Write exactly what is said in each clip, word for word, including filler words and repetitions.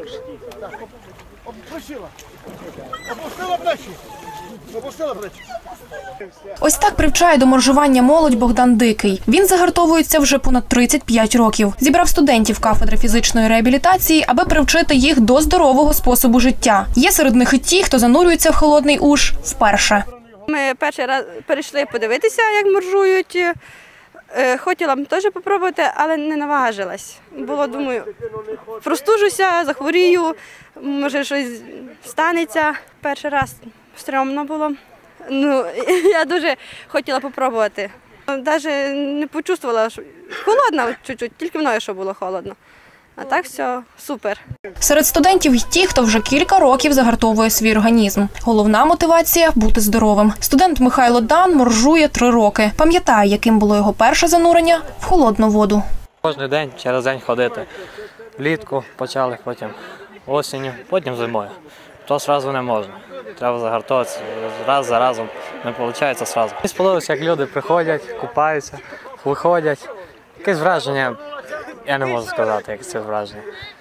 Опустила. Опустила плечі. Опустила плечі. Ось так привчає до моржування молодь Богдан Дикий. Він загартовується вже понад тридцять п'ять років. Зібрав студентів кафедри фізичної реабілітації, аби привчити їх до здорового способу життя. Є серед них і ті, хто занурюється в холодний уж вперше. Ми перший раз перейшли подивитися, як моржують. Хотіла б теж спробувати, але не наважилась. Було, думаю, простужуся, захворію, може щось станеться. Перший раз стрьомно було. Ну, я дуже хотіла спробувати. Навіть не почувствувала, що холодно чуть-чуть, тільки мною, що було холодно. А так все супер. Серед студентів й ті, хто вже кілька років загартовує свій організм. Головна мотивація – бути здоровим. Студент Михайло Дан моржує три роки. Пам'ятає, яким було його перше занурення в холодну воду. Кожен день, через день ходити. Влітку почали, потім осінню, потім зимою. То одразу не можна. Треба загартовуватися раз за разом. Не виходить одразу. Мені сподобалося, як люди приходять, купаються, виходять. Якесь враження, я не можу сказати, як це враження.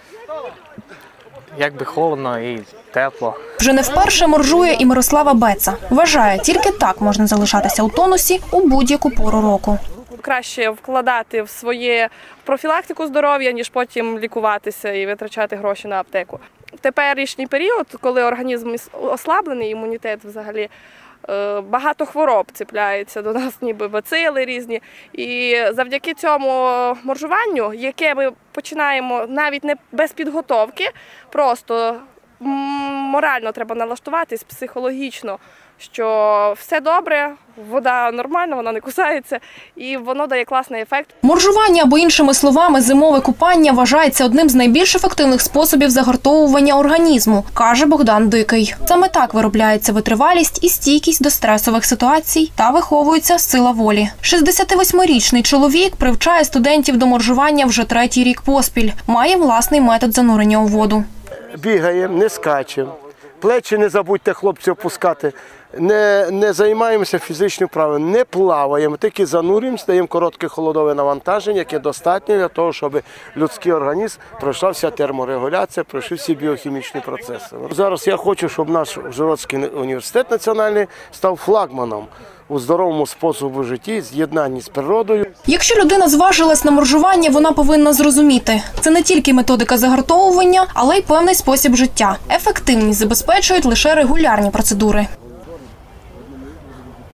Якби холодно і тепло. Вже не вперше моржує і Мирослава Беца. Вважає, тільки так можна залишатися у тонусі у будь-яку пору року. Краще вкладати в своє профілактику здоров'я, ніж потім лікуватися і витрачати гроші на аптеку. В теперішній період, коли організм ослаблений, імунітет взагалі, багато хвороб цепляється до нас, ніби бацили різні. І завдяки цьому моржуванню, яке ми починаємо навіть не без підготовки, просто морально треба налаштуватись, психологічно, що все добре, вода нормальна, вона не кусається, і воно дає класний ефект. Моржування, або іншими словами, зимове купання вважається одним з найбільш ефективних способів загартовування організму, каже Богдан Дикий. Саме так виробляється витривалість і стійкість до стресових ситуацій та виховується сила волі. шістдесятивосьмирічний чоловік привчає студентів до моржування вже третій рік поспіль. Має власний метод занурення у воду. Бігаємо, не скачемо. Плечі не забудьте, хлопці, опускати. Не, не займаємося фізичною вправою, не плаваємо, тільки занурюємося, даємо коротке холодове навантаження, яке достатньо для того, щоб людський організм пройшла вся терморегуляція, пройшли всі біохімічні процеси. Зараз я хочу, щоб наш Ужгородський університет національний став флагманом у здоровому способу житті, з'єднанні з природою. Якщо людина зважилась на моржування, вона повинна зрозуміти. Це не тільки методика загартовування, але й певний спосіб життя. Ефективність забезпечують лише регулярні процедури.